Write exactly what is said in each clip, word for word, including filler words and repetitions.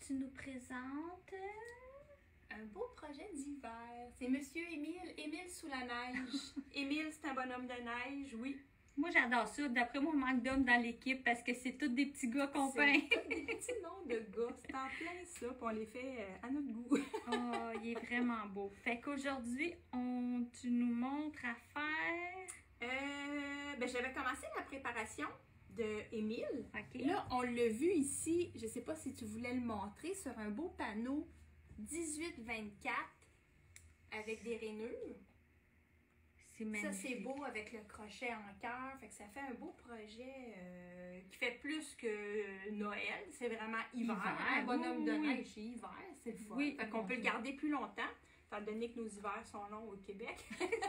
tu nous présentes? Un beau projet d'hiver. C'est Monsieur Émile, Émile sous la neige. Émile, c'est un bonhomme de neige, oui. Moi, j'adore ça. D'après moi, on manque d'hommes dans l'équipe parce que c'est tous des petits gars qu'on peint. C'est tous des petits noms de gars. C'est en plein ça, puis on les fait euh, à notre goût. Oh, il est vraiment beau. Fait qu'aujourd'hui, on, tu nous montres à faire... Euh, ben, j'avais commencé la préparation de Émile. OK. Là, on l'a vu ici, je ne sais pas si tu voulais le montrer, sur un beau panneau dix-huit vingt-quatre avec des rainures. C'est magnifique. Ça, c'est beau avec le crochet en cœur. Fait que ça fait un beau projet euh, qui fait plus que Noël. C'est vraiment hiver. Hiver, Un bonhomme oui, de oui. neige, c'est hiver. C'est le fun. Oui, Fait qu'on bon, peut le oui. garder plus longtemps, étant donné que nos hivers sont longs au Québec.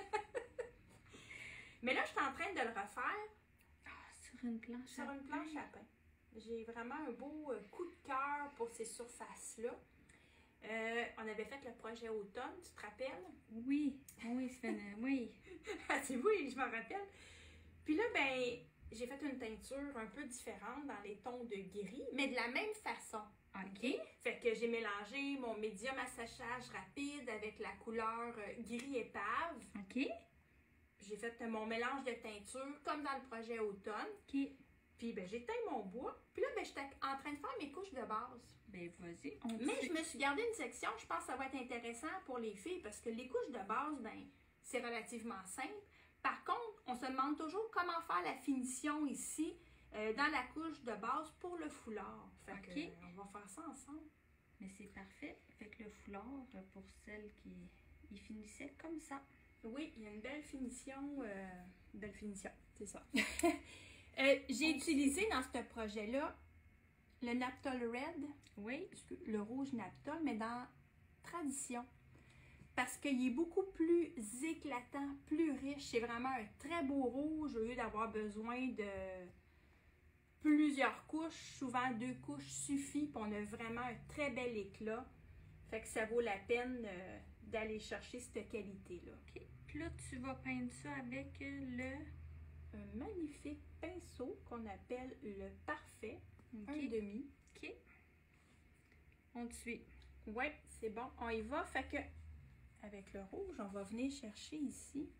Mais là, je suis en train de le refaire Ah, sur une planche sur à une planche pain. à pain. J'ai vraiment un beau euh, coup de cœur pour ces surfaces-là. Euh, on avait fait le projet automne, tu te rappelles? Oui, oui, c'est une... oui. Ah, c'est oui, je m'en rappelle. Puis là, ben, j'ai fait une teinture un peu différente dans les tons de gris, mais de la même façon. OK. Fait que j'ai mélangé mon médium à séchage rapide avec la couleur euh, gris épave. OK. J'ai fait mon mélange de teinture comme dans le projet automne. OK. Puis ben, j'ai teint mon bois. Puis là, ben, j'étais en train de faire mes couches de base. Ben, vas-y. On Mais dit- je me suis gardé une section, je pense que ça va être intéressant pour les filles parce que les couches de base, ben, c'est relativement simple. Par contre, on se demande toujours comment faire la finition ici euh, dans la couche de base pour le foulard. Fait OK. que, euh, on va faire ça ensemble. Mais c'est parfait. Fait que le foulard, pour celle qui... Il finissait comme ça. Oui, il y a une belle finition. Euh, belle finition, c'est ça. euh, j'ai utilisé dans ce projet-là le Naptol Red, Oui. excuse- le rouge Naptol, mais dans Tradition. Parce qu'il est beaucoup plus éclatant, plus riche. C'est vraiment un très beau rouge au lieu d'avoir besoin de plusieurs couches. Souvent, deux couches suffit, puis on a vraiment un très bel éclat. Fait que ça vaut la peine euh, d'aller chercher cette qualité-là. OK. Puis là, tu vas peindre ça avec le... Un magnifique pinceau qu'on appelle le Parfait, OK. un demi. OK. On te suit. Ouais, c'est bon. On y va. Fait que, avec le rouge, on va venir chercher ici.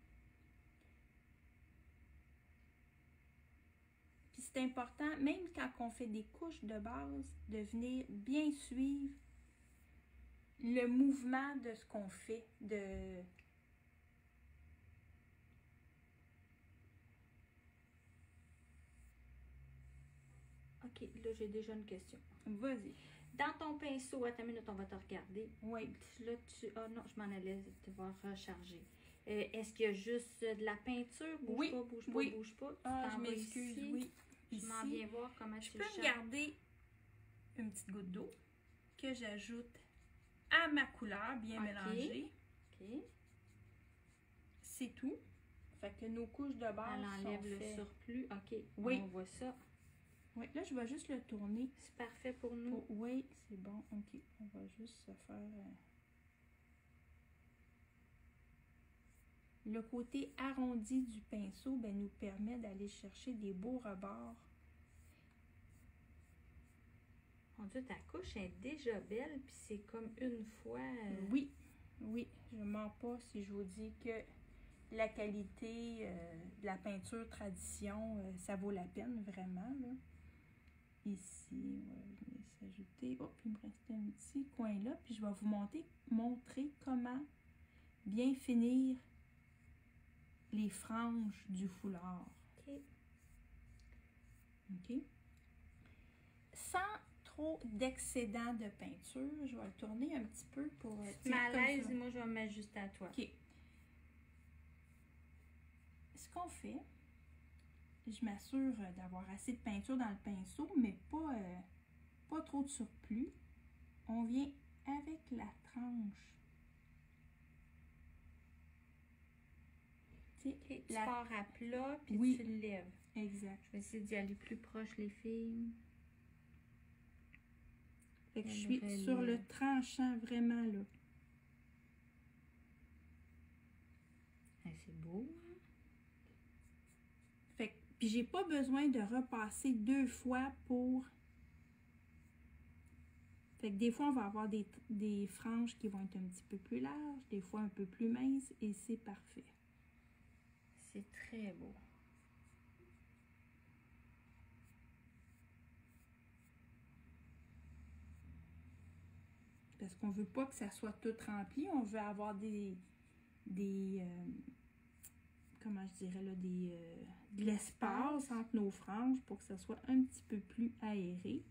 Puis c'est important, même quand on fait des couches de base, de venir bien suivre le mouvement de ce qu'on fait. De... OK. Là, j'ai déjà une question. Vas-y. Dans ton pinceau, attends une minute, on va te regarder. Oui. Là, tu... Ah non, je m'en allais te voir recharger. Euh, Est-ce qu'il y a juste de la peinture? Bouge Oui, pas, bouge pas, oui. bouge pas. Tu Ah, t'en je vas m'excuse, ici. oui. Je m'en Ici. viens voir comment Je tu peux le charges. garder une petite goutte d'eau que j'ajoute à ma couleur bien Ok. mélangée. OK. C'est tout. Fait que nos couches de base Elle enlève sont le faites. surplus. OK. Oui. On voit ça. Oui, là, je vais juste le tourner. C'est parfait pour nous. Oh, oui, c'est bon. OK. On va juste se faire... euh, Le côté arrondi du pinceau ben, nous permet d'aller chercher des beaux rebords. Mon Dieu, ta couche est déjà belle, puis c'est comme une fois... euh, Oui, oui, je ne mens pas si je vous dis que la qualité euh, de la peinture Tradition, euh, ça vaut la peine vraiment. Là. Ici, on va venir s'ajouter. Oh, puis il me restait un petit coin là. Puis je vais vous montrer, montrer comment bien finir les franges du foulard. OK. OK? Sans trop d'excédent de peinture, je vais le tourner un petit peu pour... euh, Mais à comme l'aise, ça. moi, je vais m'ajuster à toi. OK. Ce qu'on fait, je m'assure d'avoir assez de peinture dans le pinceau, mais pas, euh, pas trop de surplus. On vient avec la tranche. Tu sais, OK. Tu la- pars à plat, puis Oui. tu le lèves. Exact. Je vais essayer d'y aller plus proche, les filles. Fait que je Elle suis relève. sur le tranchant vraiment là. Ah, c'est beau, hein? Fait que, puis j'ai pas besoin de repasser deux fois pour Fait que des fois, on va avoir des, des franges qui vont être un petit peu plus larges, des fois un peu plus minces, et c'est parfait. C'est très beau. Parce qu'on veut pas que ça soit tout rempli, on veut avoir des, des euh, comment je dirais là, des, euh, de l'espace entre nos franges pour que ça soit un petit peu plus aéré.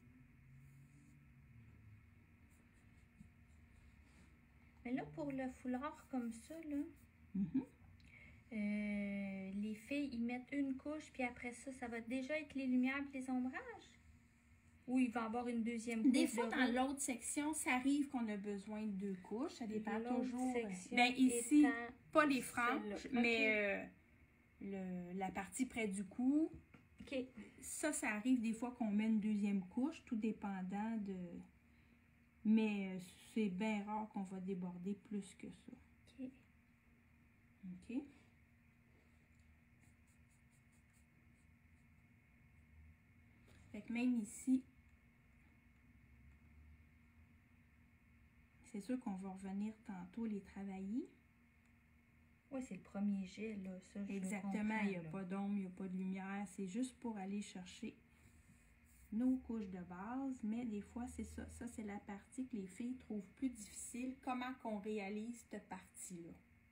Mais là, pour le foulard comme ça, là, Mm-hmm. euh, les filles, ils mettent une couche, puis après ça, ça va déjà être les lumières et les ombrages? Ou il va y avoir une deuxième couche? Des fois, de dans rouge? l'autre section, ça arrive qu'on a besoin de deux couches. Ça dépend L'autre toujours. section Ben, ici, étant pas les franges, celle-là. mais Ok. euh, le, la partie près du cou. OK. Ça, ça arrive des fois qu'on met une deuxième couche, tout dépendant de... Mais euh, c'est bien rare qu'on va déborder plus que ça. OK. OK? Fait que même ici, c'est sûr qu'on va revenir tantôt les travailler. Oui, c'est le premier jet, là. Ça, je Exactement, il n'y a comprends, là. pas d'ombre, il n'y a pas de lumière. C'est juste pour aller chercher nos couches de base. Mais des fois, c'est ça. Ça, c'est la partie que les filles trouvent plus difficile. Comment qu'on réalise cette partie-là?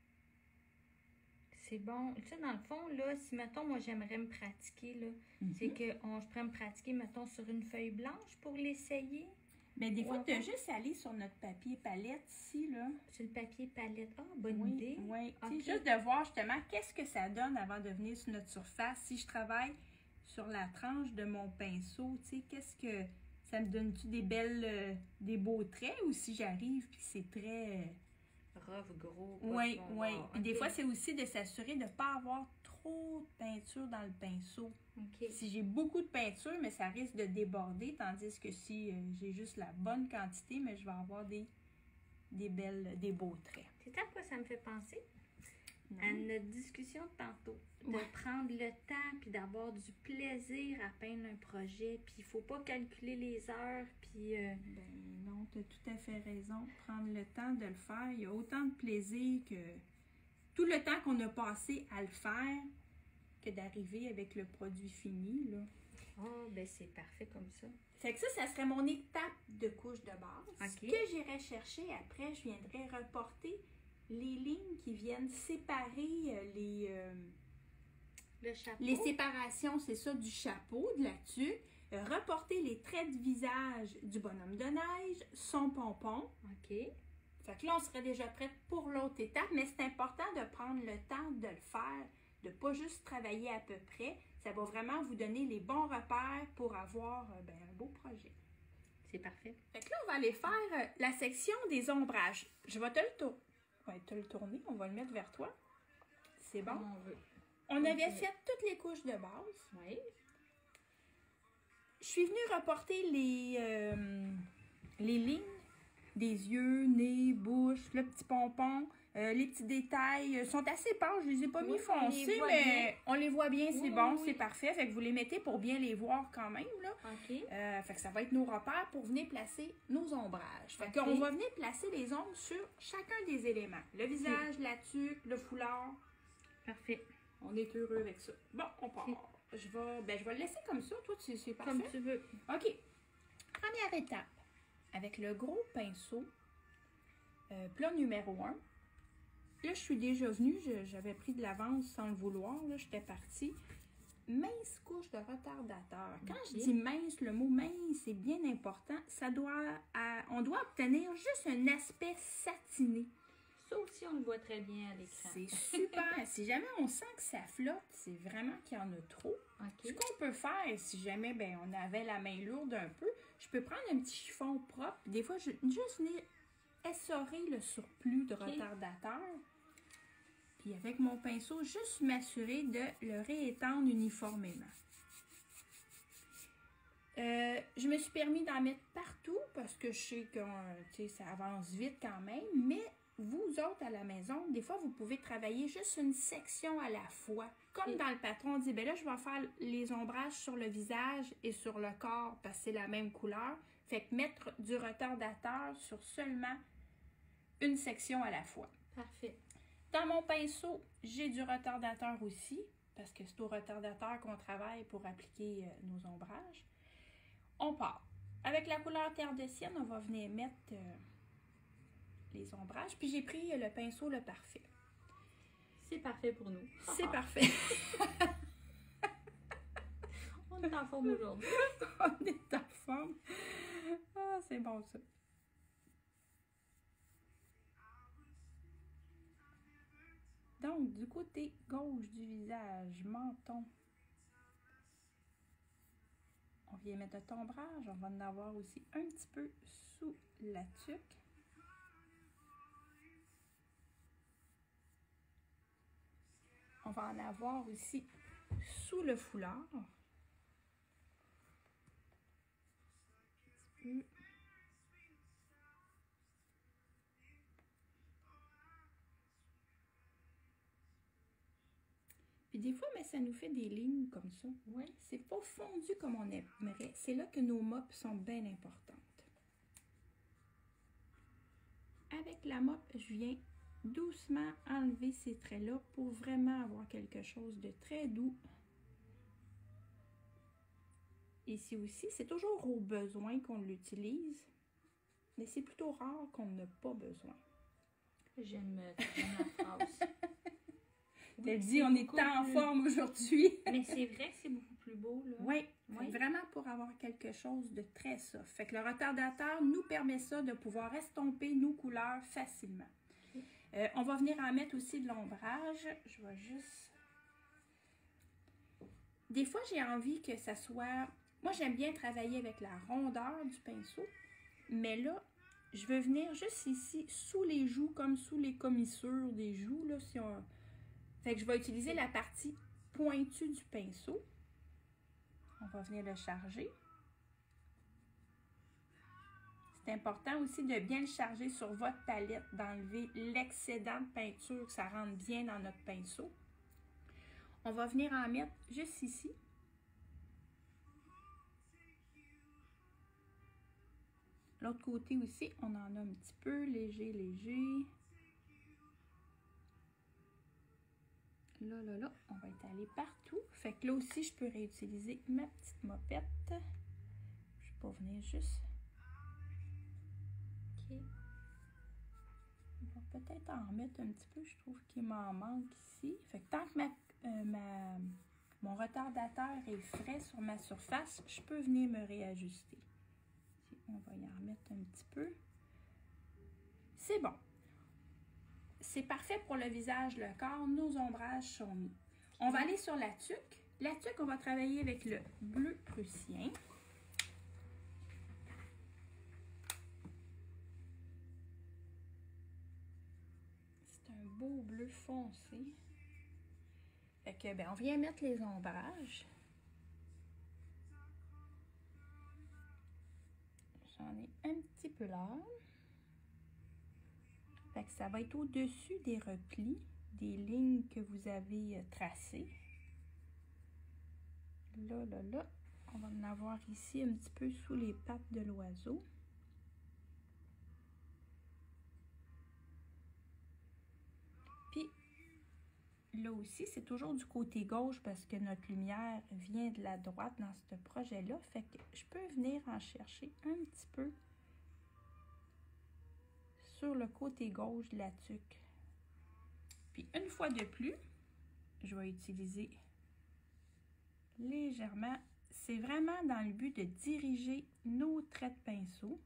C'est bon. Tu sais, dans le fond, là, si, mettons, moi, j'aimerais me pratiquer, là, Mhm. c'est que on, je pourrais me pratiquer, mettons, sur une feuille blanche pour l'essayer. Mais des fois, Ouais, tu as ouais. juste aller sur notre papier palette ici, là. Sur le papier palette. Ah, bonne Oui, idée. oui. Ok. Tu sais, juste de voir justement qu'est-ce que ça donne avant de venir sur notre surface. Si je travaille sur la tranche de mon pinceau, tu sais, qu'est-ce que ça me donne-tu des belles, euh, des beaux traits, ou si j'arrive puis c'est très... Rough, gros. pas Oui, de bon oui. bord. Puis des Ok. fois, c'est aussi de s'assurer de ne pas avoir trop de peinture dans le pinceau. OK. Si j'ai beaucoup de peinture, mais ça risque de déborder, tandis que si euh, j'ai juste la bonne quantité, mais je vais avoir des, des belles, des beaux traits. C'est à quoi ça me fait penser? Non? À notre discussion de tantôt. De Ouais. prendre le temps, puis d'avoir du plaisir à peindre un projet. Puis il faut pas calculer les heures, puis... euh, Ben non, tu as tout à fait raison. Prendre le temps de le faire, il y a autant de plaisir que tout le temps qu'on a passé à le faire que d'arriver avec le produit fini, là. Oh, ben c'est parfait comme ça. Fait que ça, ça serait mon étape de couche de base. Ok. Ce que j'irais chercher après, je viendrais reporter les lignes qui viennent séparer euh, les, euh, Le chapeau. les séparations, c'est ça, du chapeau, de la tuque. Euh, reporter les traits de visage du bonhomme de neige, son pompon. OK. Fait que là, on serait déjà prête pour l'autre étape, mais c'est important de prendre le temps de le faire, de ne pas juste travailler à peu près. Ça va vraiment vous donner les bons repères pour avoir euh, ben, un beau projet. C'est parfait. Fait que là, on va aller faire euh, la section des ombrages. Je vais te le, tour... ouais, te le tourner, on va le mettre vers toi. C'est bon? Comme on veut. On avait Ok. fait toutes les couches de base. Oui. Je suis venue reporter les, euh, les lignes des yeux, nez, bouche, le petit pompon. Euh, les petits détails euh, sont assez pâles, je les ai pas Oui, mis on les foncés, voit mais bien. on les voit bien, c'est Oui, bon, oui, c'est oui. parfait. Fait que vous les mettez pour bien les voir quand même, là. OK. Euh, fait que ça va être nos repères pour venir placer nos ombrages. Fait Ok. qu'on va venir placer les ombres sur chacun des éléments. Le visage, la tuque, le foulard. Parfait. On est heureux avec ça. Bon, on part. Ok. Je vais, ben, je vais le laisser comme ça. Toi, tu- c'est parfait. Comme tu veux. OK. Première étape. Avec le gros pinceau, euh, plat numéro un. Là, je suis déjà venue. je- J'avais pris de l'avance sans le vouloir. Là, j'étais partie. Mince couche de retardateur. Quand Ok. je dis mince, le mot mince, c'est bien important. Ça doit, à- on doit obtenir juste un aspect satiné. Ça aussi, on le voit très bien à l'écran. C'est super. Si jamais on sent que ça flotte, c'est vraiment qu'il y en a trop. Ce OK. qu'on peut faire, si jamais ben, on avait la main lourde un peu, je peux prendre un petit chiffon propre. Des fois, je, juste venir essorer le surplus de Ok. retardateur. Puis avec mon pinceau, juste m'assurer de le réétendre uniformément. Euh, je me suis permis d'en mettre partout parce que je sais que euh, tu sais, ça avance vite quand même, mais vous autres à la maison, des fois, vous pouvez travailler juste une section à la fois. Comme dans le patron, on dit, ben là, je vais faire les ombrages sur le visage et sur le corps parce que c'est la même couleur. Fait que mettre du retardateur sur seulement une section à la fois. Parfait. Dans mon pinceau, j'ai du retardateur aussi, parce que c'est au retardateur qu'on travaille pour appliquer euh, nos ombrages. On part. Avec la couleur terre de sienne, on va venir mettre euh, les ombrages. Puis j'ai pris le pinceau le parfait. C'est parfait pour nous. C'est parfait. On est en forme aujourd'hui. On est en forme. Ah, c'est bon ça. Donc, du côté gauche du visage, menton, on vient mettre notre ombrage. On va en avoir aussi un petit peu sous la tuque. On va en avoir aussi sous le foulard. Puis des fois, mais ça nous fait des lignes comme ça. Oui. C'est pas fondu comme on aimerait. C'est là que nos mops sont bien importantes. Avec la mop, je viens doucement enlever ces traits-là pour vraiment avoir quelque chose de très doux. Ici aussi, c'est toujours au besoin qu'on l'utilise, mais c'est plutôt rare qu'on n'a pas besoin. J'aime la phrase. T'as dit, on est en plus... forme aujourd'hui. Mais c'est vrai que c'est beaucoup plus beau, là. Oui, oui. Vraiment pour avoir quelque chose de très soft. Fait que le retardateur nous permet ça de pouvoir estomper nos couleurs facilement. Okay. Euh, on va venir en mettre aussi de l'ombrage. Je vais juste... Des fois, j'ai envie que ça soit... Moi, j'aime bien travailler avec la rondeur du pinceau, mais là, je veux venir juste ici, sous les joues, comme sous les commissures des joues, là, si on... Fait que je vais utiliser la partie pointue du pinceau. On va venir le charger. C'est important aussi de bien le charger sur votre palette, d'enlever l'excédent de peinture, que ça rentre bien dans notre pinceau. On va venir en mettre juste ici. L'autre côté aussi, on en a un petit peu, léger, léger. Là, là, là, on va étaler partout. Fait que là aussi, je peux réutiliser ma petite mopette. Je peux venir juste... OK. On va peut-être en remettre un petit peu. Je trouve qu'il m'en manque ici. Fait que tant que ma, euh, ma, mon retardateur est frais sur ma surface, je peux venir me réajuster. Ici, on va y en remettre un petit peu. C'est bon. C'est parfait pour le visage, le corps. Nos ombrages sont mis. On va aller sur la tuque. La tuque, on va travailler avec le bleu prussien. C'est un beau bleu foncé. Fait que, ben, on vient mettre les ombrages. J'en ai un petit peu là. Fait que ça va être au-dessus des replis, des lignes que vous avez tracées. Là, là, là, on va en avoir ici un petit peu sous les pattes de l'oiseau. Puis, là aussi, c'est toujours du côté gauche parce que notre lumière vient de la droite dans ce projet-là. Fait que je peux venir en chercher un petit peu sur le côté gauche de la tuque. Puis une fois de plus, je vais utiliser légèrement. C'est vraiment dans le but de diriger nos traits de pinceau.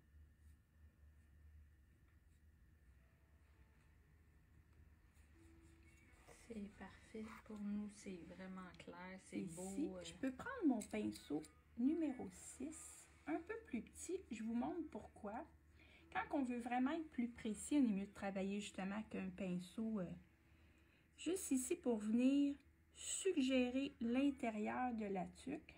C'est parfait pour nous, c'est vraiment clair, c'est beau. Euh... Je peux prendre mon pinceau numéro six, un peu plus petit. Je vous montre pourquoi. Quand on veut vraiment être plus précis, on est mieux de travailler justement qu'un pinceau euh, juste ici pour venir suggérer l'intérieur de la tuque.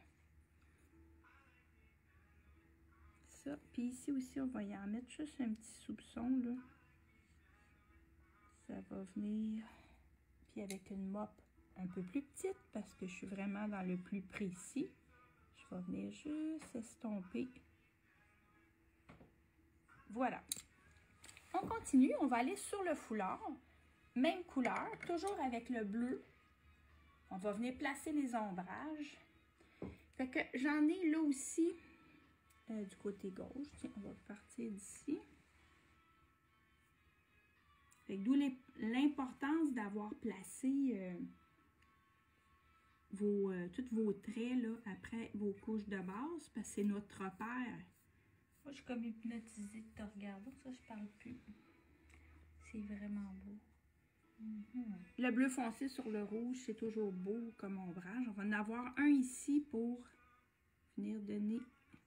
Ça, puis ici aussi, on va y en mettre juste un petit soupçon, là. Ça va venir, puis avec une mop, un peu plus petite parce que je suis vraiment dans le plus précis. Je vais venir juste estomper. Voilà. On continue, on va aller sur le foulard. Même couleur, toujours avec le bleu. On va venir placer les ombrages. Fait que j'en ai là aussi euh, du côté gauche. Tiens, on va partir d'ici. Fait que d'où l'importance d'avoir placé euh, vos, euh, tous vos traits là, après vos couches de base, parce que c'est notre repère. Moi, je suis comme hypnotisée de te regarder, ça, je parle plus. C'est vraiment beau. Mm-hmm. Le bleu foncé sur le rouge, c'est toujours beau comme ombrage. On va en avoir un ici pour venir donner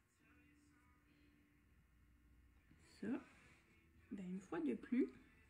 ça. Ben, une fois de plus.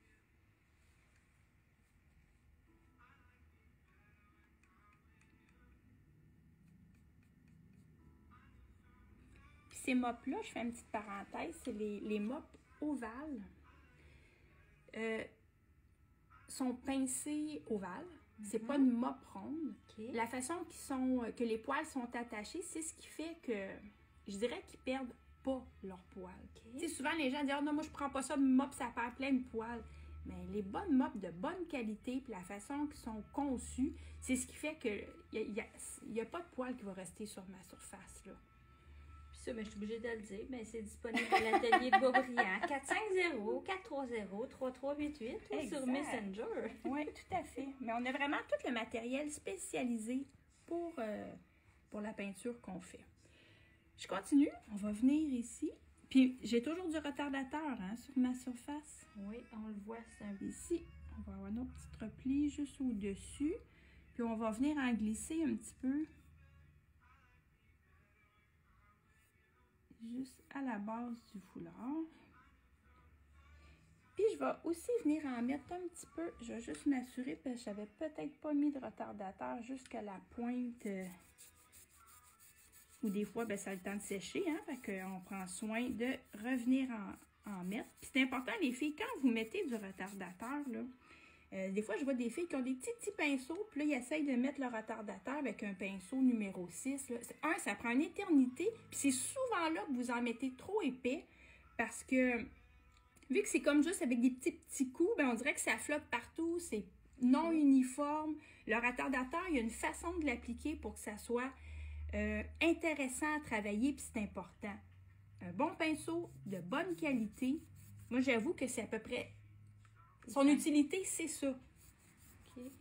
Puis ces mops-là, je fais une petite parenthèse, c'est les, les mops ovales. Euh, sont pincés ovales. C'est mm-hmm. pas une mop ronde. Okay. La façon qu'ils sont, que les poils sont attachés, c'est ce qui fait que je dirais qu'ils perdent pas leurs poils. Okay. Tu sais, souvent les gens disent oh, non, moi je prends pas ça de mop, ça perd plein de poils. Mais les bonnes mops de bonne qualité, puis la façon qu'ils sont conçus, c'est ce qui fait que il n'y a, a, a pas de poils qui va rester sur ma surface là. Ça, mais je suis obligée de le dire, mais c'est disponible à l'atelier de Beaubriand. quatre cinq zéro, quatre trois zéro, trois trois huit huit ou sur Messenger. Oui, tout à fait. Mais on a vraiment tout le matériel spécialisé pour, euh, pour la peinture qu'on fait. Je continue. On va venir ici. Puis, j'ai toujours du retardateur hein, sur ma surface. Oui, on le voit. Un... Ici, on va avoir notre petit repli juste au-dessus. Puis, on va venir en glisser un petit peu. Juste à la base du foulard. Puis je vais aussi venir en mettre un petit peu. Je vais juste m'assurer parce que j'avais peut-être pas mis de retardateur jusqu'à la pointe. Euh, ou des fois, ben, ça a le temps de sécher. Hein, fait qu'on prend soin de revenir en, en mettre. Puis c'est important, les filles, quand vous mettez du retardateur, là, euh, des fois, je vois des filles qui ont des petits, petits pinceaux, puis là, ils essayent de mettre le retardateur avec un pinceau numéro six. Là. Un, ça prend une éternité, puis c'est souvent là que vous en mettez trop épais, parce que, vu que c'est comme juste avec des petits, petits coups, ben, on dirait que ça flotte partout, c'est non uniforme. Le retardateur, il y a une façon de l'appliquer pour que ça soit euh, intéressant à travailler, puis c'est important. Un bon pinceau de bonne qualité, moi, j'avoue que c'est à peu près... Son utilité, c'est ça. Okay.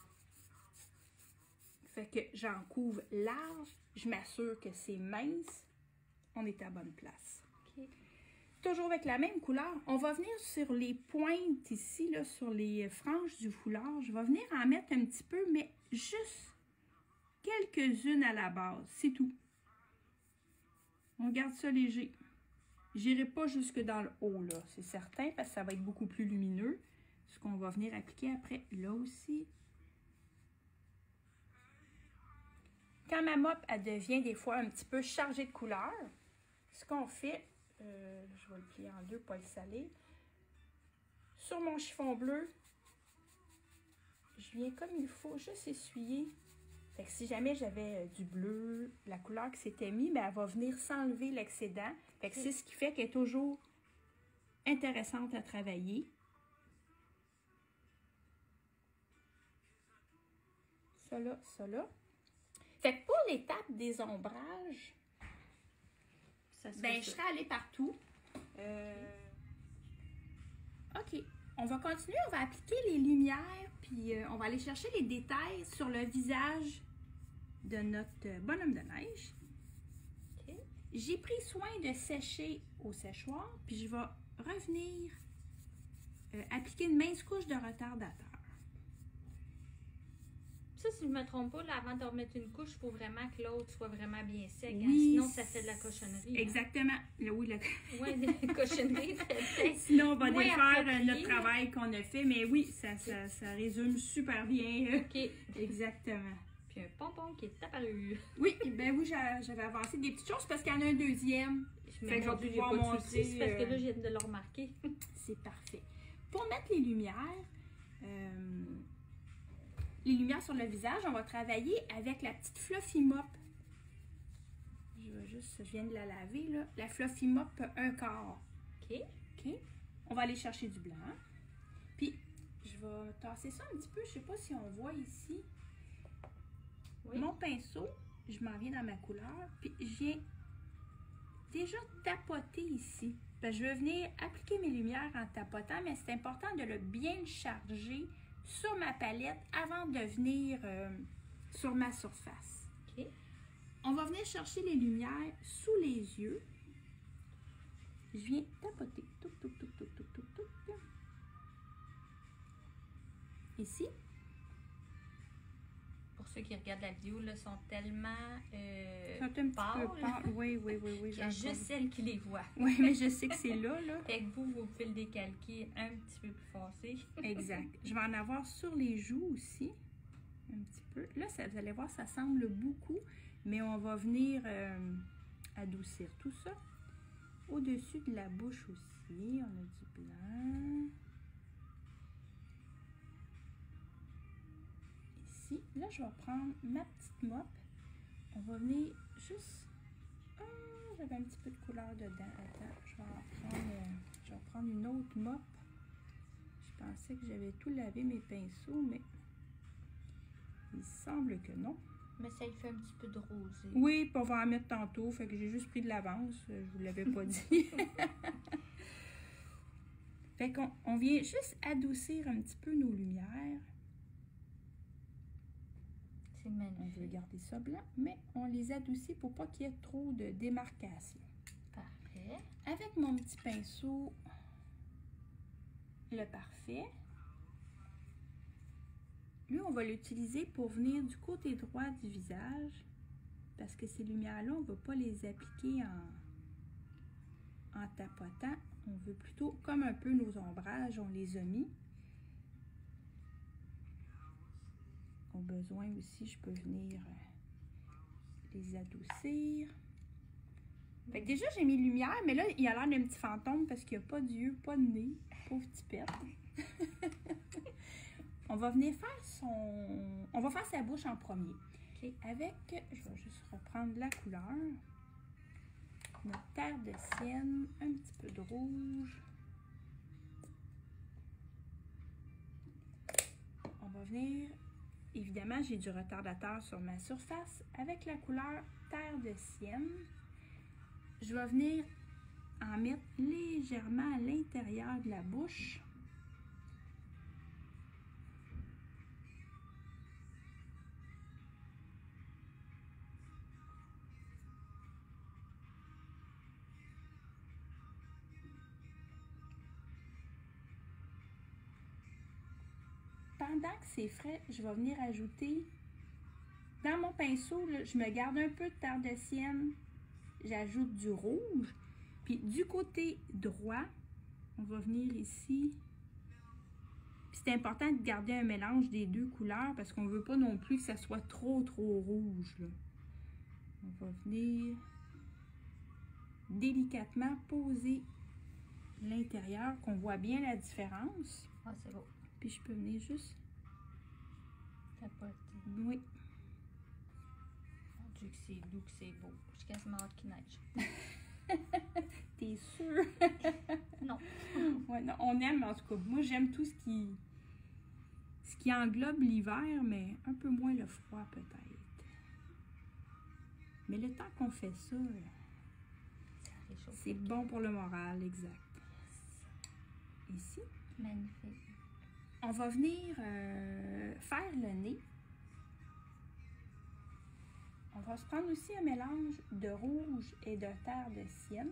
Fait que j'en couvre large, je m'assure que c'est mince, on est à bonne place. Okay. Toujours avec la même couleur, on va venir sur les pointes ici, là, sur les franges du foulard. Je vais venir en mettre un petit peu, mais juste quelques-unes à la base, c'est tout. On garde ça léger. J'irai pas jusque dans le haut, là, c'est certain, parce que ça va être beaucoup plus lumineux. Ce qu'on va venir appliquer après, là aussi. Quand ma mop, elle devient des fois un petit peu chargée de couleurs, ce qu'on fait, euh, je vais le plier en deux, pas le saler. Sur mon chiffon bleu, je viens comme il faut, juste essuyer. Fait que si jamais j'avais du bleu, la couleur qui s'était mise, ben elle va venir s'enlever l'excédent. Fait que c'est ce qui fait qu'elle est toujours intéressante à travailler. Ça là, ça là. Fait que pour l'étape des ombrages, ça ben, je serais allée partout. Euh... OK. On va continuer, on va appliquer les lumières, puis euh, on va aller chercher les détails sur le visage de notre bonhomme de neige. Okay. J'ai pris soin de sécher au séchoir, puis je vais revenir euh, appliquer une mince couche de retardateur. Ça, si je ne me trompe pas, là, avant de remettre une couche, il faut vraiment que l'autre soit vraiment bien sec. Oui, hein? Sinon, ça fait de la cochonnerie. Exactement. Hein? Oui, la... Oui, des cochonneries. Sinon, on va défaire notre travail qu'on a fait. Mais oui, ça, ça, ça résume super bien. OK. Exactement. Puis un pompon qui est apparu. Oui, ben oui, j'avais avancé des petites choses parce qu'il y en a un deuxième. Je fait que je vais pouvoir montrer. C'est parce que là, je viens de le remarquer. C'est parfait. Pour mettre les lumières... Euh... les lumières sur le visage, on va travailler avec la petite Fluffy Mop. Je vais juste, je viens de la laver, là. La Fluffy Mop un quart. OK. OK. On va aller chercher du blanc. Puis, je vais tasser ça un petit peu. Je sais pas si on voit ici. Oui. Mon pinceau, je m'en viens dans ma couleur. Puis, je viens déjà tapoter ici. Parce que je veux venir appliquer mes lumières en tapotant, mais c'est important de le bien le charger sur ma palette avant de venir euh, sur ma surface. OK. On va venir chercher les lumières sous les yeux. Je viens tapoter. Touc, touc, touc, touc, touc, touc, touc. Ici. Pour ceux qui regardent la vidéo, là, sont tellement euh, C'est un petit pâles. peu pâle. Oui, oui, oui, oui. Il y a juste celle qui les voit. Oui, mais je sais que c'est là, là. Fait que vous, vous pouvez le décalquer un petit peu plus foncé. Exact. Je vais en avoir sur les joues aussi. Un petit peu. Là, ça, vous allez voir, ça semble beaucoup, mais on va venir euh, adoucir tout ça. Au-dessus de la bouche aussi, on a du blanc. Ici. Là, je vais prendre ma petite mop. On va venir juste... Ah, j'avais un petit peu de couleur dedans. Attends, je vais en prendre, euh, je vais prendre une autre mop. Je pensais que j'avais tout lavé mes pinceaux, mais il semble que non. Mais ça, il fait un petit peu de rosé. Oui, puis on va en mettre tantôt, fait que j'ai juste pris de l'avance. Je vous l'avais pas dit. Fait qu'on on vient juste adoucir un petit peu nos lumières. C'est magnifique. On veut garder ça blanc, mais on les adoucit pour pas qu'il y ait trop de démarcation. Parfait. Avec mon petit pinceau, le parfait, lui, on va l'utiliser pour venir du côté droit du visage, parce que ces lumières-là, on ne va pas les appliquer en, en tapotant. On veut plutôt, comme un peu nos ombrages, on les a mis. Au besoin aussi, je peux venir les adoucir. Fait que déjà, j'ai mis lumière, mais là, il a l'air d'un petit fantôme parce qu'il n'y a pas d'yeux, pas de nez. Pauvre petit pète. On va venir faire son... On va faire sa bouche en premier. Okay. Avec, je vais juste reprendre la couleur. Notre terre de sienne, un petit peu de rouge. On va venir... Évidemment, j'ai du retardateur sur ma surface. Avec la couleur terre de sienne, je vais venir en mettre légèrement à l'intérieur de la bouche. Pendant que c'est frais, je vais venir ajouter, dans mon pinceau, là, je me garde un peu de terre de sienne, j'ajoute du rouge, puis du côté droit, on va venir ici, puis c'est important de garder un mélange des deux couleurs parce qu'on ne veut pas non plus que ça soit trop trop rouge, là. On va venir délicatement poser l'intérieur, qu'on voit bien la différence. Ah, c'est beau. Puis je peux venir juste... Tapoter. Oui. Mon Dieu que c'est doux, que c'est beau. Je suis quasiment hâte qu'il neige. T'es sûre? Non. Ouais, non. On aime, en tout cas. Moi, j'aime tout ce qui... ce qui englobe l'hiver, mais un peu moins le froid, peut-être. Mais le temps qu'on fait ça, c'est bon pour le moral, exact. Ici. Magnifique. On va venir euh, faire le nez. On va se prendre aussi un mélange de rouge et de terre de sienne.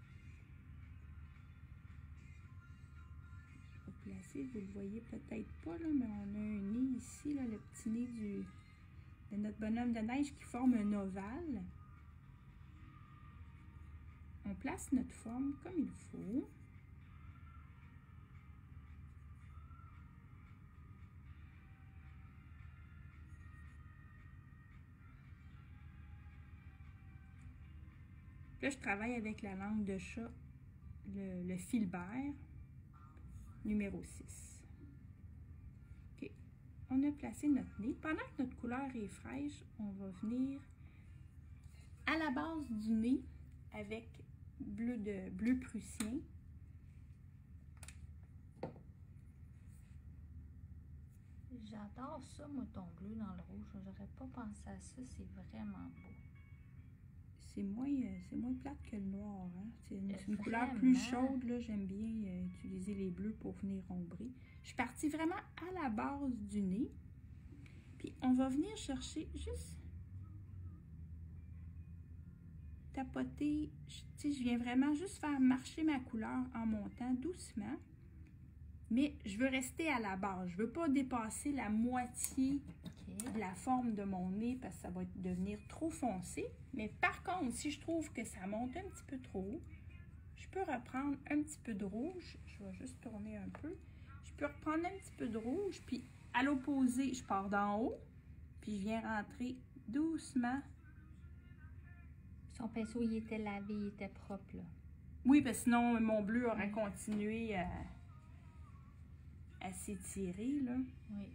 Je vais placer, vous le voyez peut-être pas, là, mais on a un nez ici, là, le petit nez du, de notre bonhomme de neige qui forme un ovale. On place notre forme comme il faut. Là, je travaille avec la langue de chat, le, le Filbert, numéro six. OK. on a placé notre nez. Pendant que notre couleur est fraîche, on va venir à la base du nez avec bleu de bleu prussien. J'adore ça, moi, ton bleu dans le rouge. J'aurais pas pensé à ça. C'est vraiment beau. C'est moins, euh, c'est moins plate que le noir. Hein? C'est une, Euh, une couleur vraiment. plus chaude. Là. J'aime bien euh, utiliser les bleus pour venir ombrer. Je suis partie vraiment à la base du nez. Puis on va venir chercher juste tapoter. Je, tu sais, je viens vraiment juste faire marcher ma couleur en montant doucement. Mais je veux rester à la base. Je ne veux pas dépasser la moitié OK. de la forme de mon nez parce que ça va devenir trop foncé. Mais par contre, si je trouve que ça monte un petit peu trop haut, je peux reprendre un petit peu de rouge. Je vais juste tourner un peu. Je peux reprendre un petit peu de rouge. Puis à l'opposé, je pars d'en haut. Puis je viens rentrer doucement. Son pinceau, il était lavé, il était propre, là. Oui, parce que sinon, mon bleu aurait continué à... à s'étirer, là. Oui.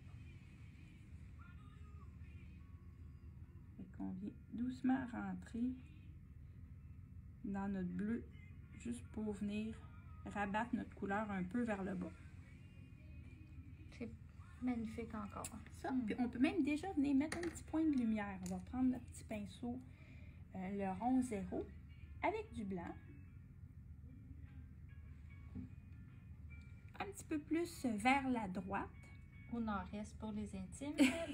Fait qu'on vient doucement rentrer dans notre bleu, juste pour venir rabattre notre couleur un peu vers le bas. C'est magnifique encore. Ça, Mm. puis on peut même déjà venir mettre un petit point de lumière. On va prendre notre petit pinceau, euh, le rond zéro, avec du blanc. Un petit peu plus vers la droite. Au nord-est pour les intimes.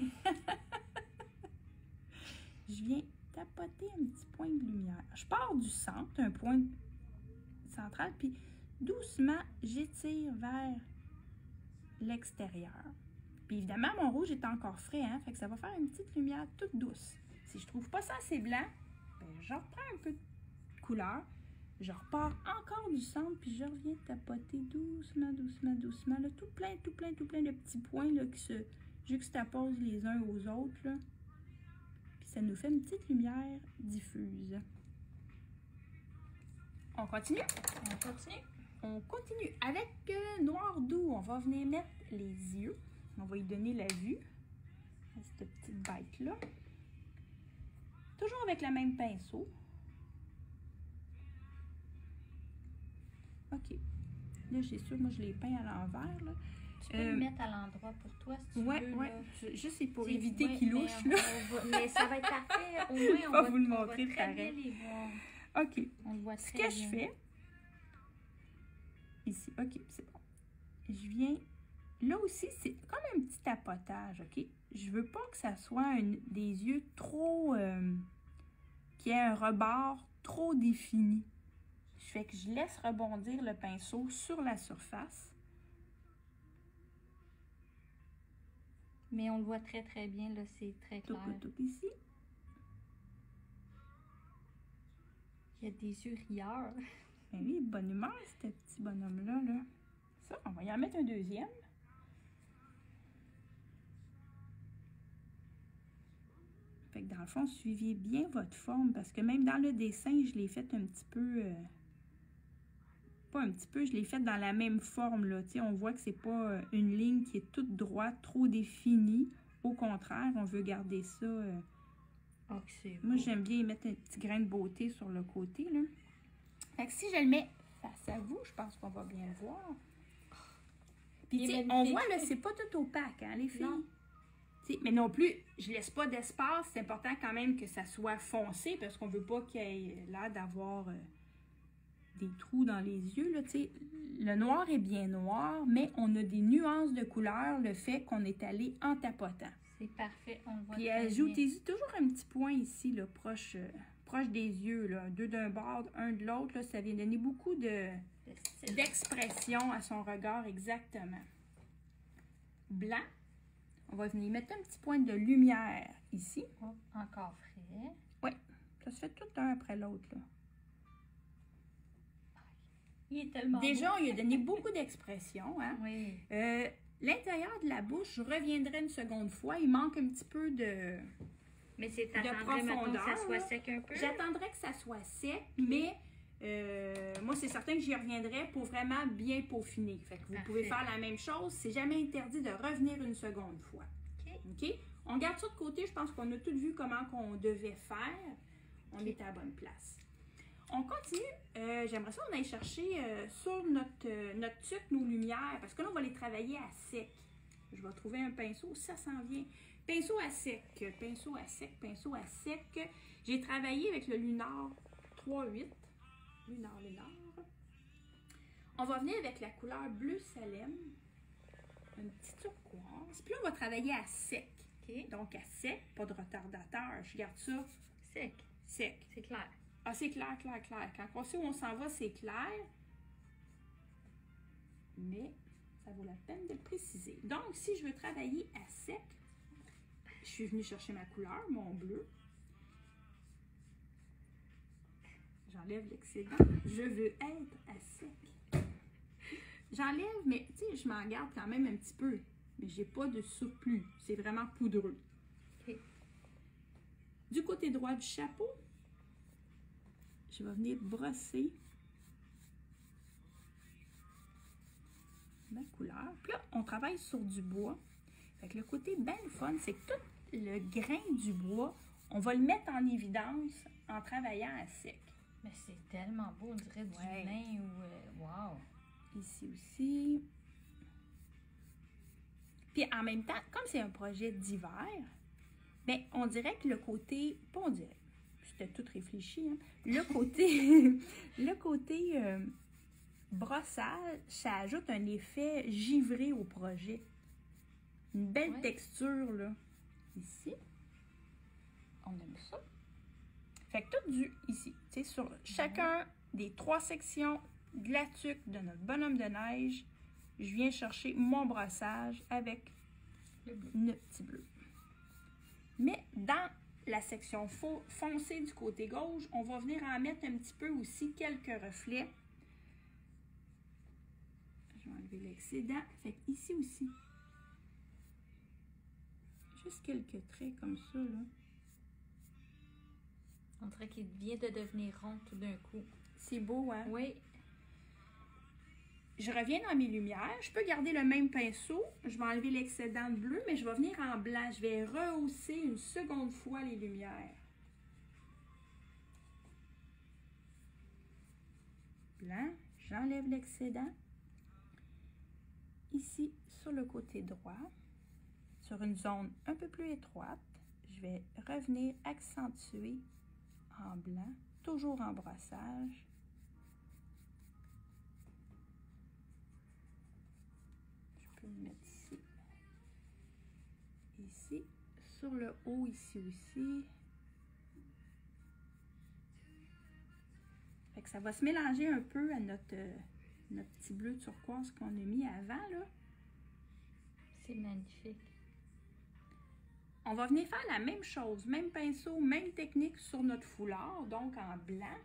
Je viens tapoter un petit point de lumière. Je pars du centre, un point central, puis doucement, j'étire vers l'extérieur. Puis évidemment, mon rouge est encore frais, hein, fait que ça va faire une petite lumière toute douce. Si je trouve pas ça assez blanc, ben, je reprends un peu de couleur. Je repars encore du centre, puis je reviens tapoter doucement, doucement, doucement. Là, tout plein, tout plein, tout plein de petits points là, qui se juxtaposent les uns aux autres. Là. Puis ça nous fait une petite lumière diffuse. On continue? On continue. On continue. Avec euh, noir doux, on va venir mettre les yeux. On va y donner la vue à cette petite bête-là. Toujours avec le même pinceau. OK. Là, j'ai sûr, moi, je les peins à l'envers, là. Tu peux Euh, le mettre à l'endroit pour toi, si tu Ouais, veux. ouais. là. Je- Juste, c'est pour C'est- éviter ouais, qu'il mais louche, on- là. on va- mais ça va être parfait. Au moins, on va va, vous le on va montrer très pareil. bien les voir. OK. On le voit Ce très que bien. je fais, ici, OK, c'est bon. Je viens, là aussi, c'est comme un petit tapotage, OK? Je veux pas que ça soit un- des yeux trop, euh, qui aient un rebord trop défini. Je fais que je laisse rebondir le pinceau sur la surface. Mais on le voit très très bien, là, c'est très Tout, clair. tout, tout ici. Il y a des yeux rieurs. Ben oui, bonne humeur, ce petit bonhomme-là, là. Ça, on va y en mettre un deuxième. Fait que dans le fond, suivez bien votre forme parce que même dans le dessin, je l'ai fait un petit peu... euh, pas un petit peu, je l'ai fait dans la même forme, là. Tu sais, on voit que c'est pas euh, une ligne qui est toute droite, trop définie. Au contraire, on veut garder ça... euh, Oh, que c'est Moi, beau. j'aime bien y mettre un petit grain de beauté sur le côté, là. Fait que si je le mets face à vous, je pense qu'on va bien le voir. Puis, Il tu est sais, on magnifique. voit, là, c'est pas tout opaque, hein, les filles? Non. Tu sais, mais non plus, je laisse pas d'espace. C'est important quand même que ça soit foncé parce qu'on veut pas qu'il y ait l'air d'avoir euh, des trous dans les yeux, là, tu sais. Le noir est bien noir, mais on a des nuances de couleur, le fait qu'on est allé en tapotant. C'est parfait, on le voit Puis très bien. ajoutez-y toujours un petit point ici, là, proche, euh, proche des yeux, là. Deux d'un bord, un de l'autre, là, ça vient donner beaucoup de Le style. d'expression à son regard, exactement. Blanc. On va venir mettre un petit point de lumière ici. Oh, encore frais. Oui, ça se fait tout un après l'autre, là. Il est tellement Déjà, beau. on lui a donné beaucoup d'expression, hein. Oui. Euh, L'intérieur de la bouche, je reviendrai une seconde fois. Il manque un petit peu de... Mais c'est de attendrait maintenant que ça profondeur, soit là. sec un peu. J'attendrai que ça soit sec, mais euh, moi, c'est certain que j'y reviendrai pour vraiment bien peaufiner. Fait que vous Parfait. pouvez faire la même chose. C'est jamais interdit de revenir une seconde fois. OK? On garde ça de côté. Je pense qu'on a tout vu comment on devait faire. On OK. est à la bonne place. On continue. Euh, J'aimerais ça qu'on aille chercher euh, sur notre, euh, notre tuque nos lumières. Parce que là, on va les travailler à sec. Je vais trouver un pinceau. Ça s'en vient. Pinceau à sec. Pinceau à sec. Pinceau à sec. J'ai travaillé avec le Lunar trois huit. Lunar, Lunar. On va venir avec la couleur bleu Salem. Un petit turquoise. Puis là, on va travailler à sec. OK. Donc, à sec, pas de retardateur. Je garde ça Sec. sec. C'est clair. Ah, c'est clair, clair, clair. Quand on sait où on s'en va, c'est clair. Mais ça vaut la peine de le préciser. Donc, si je veux travailler à sec, je suis venue chercher ma couleur, mon bleu. J'enlève l'excédent. Je veux être à sec. J'enlève, mais tu sais, je m'en garde quand même un petit peu. Mais j'ai pas de surplus. C'est vraiment poudreux. OK. Du côté droit du chapeau, je vais venir brosser ma couleur. Puis là, on travaille sur du bois. Fait que le côté bien fun, c'est que tout le grain du bois, on va le mettre en évidence en travaillant à sec. Mais c'est tellement beau, on dirait du Ouais. lin ou... euh, wow! Ici aussi. Puis en même temps, comme c'est un projet d'hiver, ben on dirait que le côté, pas on dirait, c'était tout réfléchi, hein, le côté, le côté euh, brossage, ça ajoute un effet givré au projet. Une belle Ouais. texture, là. Ici. On aime ça. Fait que tout du ici, tu sais, sur chacun des trois sections de la tuque de notre bonhomme de neige, je viens chercher mon brossage avec Le bleu. le petit bleu. Mais dans la section fo- foncée du côté gauche, on va venir en mettre un petit peu aussi quelques reflets. Je vais enlever l'excédent. Fait que ici aussi. Juste quelques traits comme ça, là. On dirait qu'il vient de devenir rond tout d'un coup. C'est beau, hein? Oui. Je reviens dans mes lumières. Je peux garder le même pinceau. Je vais enlever l'excédent de bleu, mais je vais venir en blanc. Je vais rehausser une seconde fois les lumières. Blanc, j'enlève l'excédent. Ici, sur le côté droit, sur une zone un peu plus étroite, je vais revenir accentuer en blanc, toujours en brossage. Je peux le mettre ici. Ici, sur le haut, ici aussi. Fait que ça va se mélanger un peu à notre, euh, notre petit bleu turquoise qu'on a mis avant, là. C'est magnifique. On va venir faire la même chose, même pinceau, même technique sur notre foulard, donc en blanc.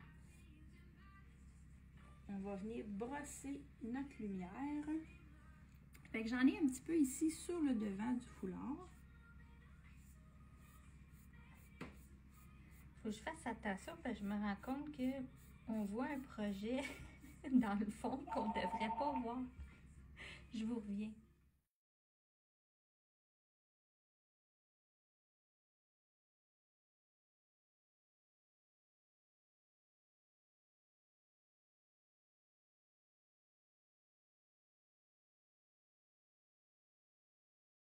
On va venir brosser notre lumière. Fait que j'en ai un petit peu ici sur le devant du foulard. Faut que je fasse attention parce que je me rends compte que on voit un projet dans le fond qu'on devrait pas voir. Je vous reviens.